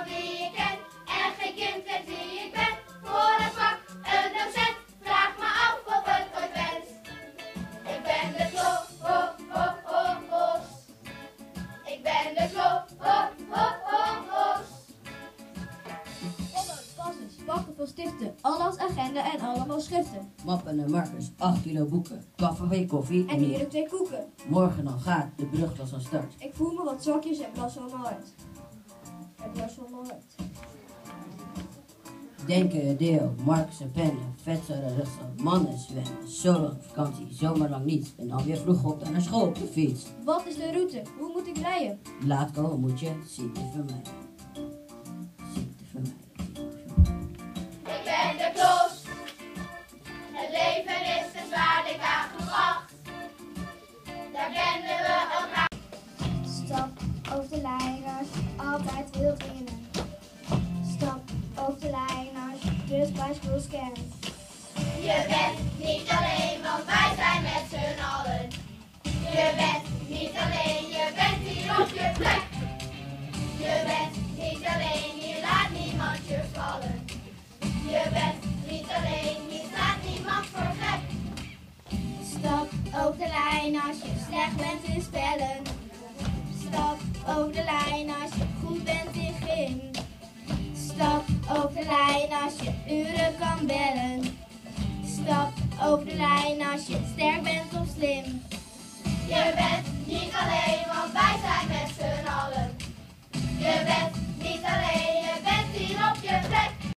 van wie je kent en geen kind weet wie ik ben. Voor het vak een docent, vraag me af of het ooit wens. Ik ben de klos. Ik ben de klos. Pakken van stiften, alles agenda en allemaal schriften. Mappen en markers, 8 kilo boeken, café, koffie En hier de 2 koeken. Morgen dan gaat de brugklas aan start. Ik voel me wat zakjes en blas van mijn hart. Denken, deel, markers en pennen, vetser en rustig, mannen zwemmen, zo lang vakantie, zomerlang niets. En dan weer vroeg op naar school op de fiets. Wat is de route? Hoe moet ik rijden? Laat komen moet je ziekte vermijden. Ziekte vermijden. Ik ben de klos. Het leven is te zwaar, ik aan gewacht. Daar kennen we elkaar. Stap over de lijn als je altijd wilt winnen. Stap over de lijn als je dus bij school kent. Je bent niet alleen, want wij zijn met z'n allen. Je bent niet alleen, je bent hier op je plek. Je bent niet alleen, hier laat niemand je vallen. Je bent niet alleen, hier staat niemand voor gek. Stap over de lijn als je slecht bent in spellen. Stap over de lijn als je goed bent in gym. Stap over de lijn als je uren kan bellen. Stap over de lijn als je sterk bent of slim. Je bent niet alleen, want wij zijn met z'n allen. Je bent niet alleen.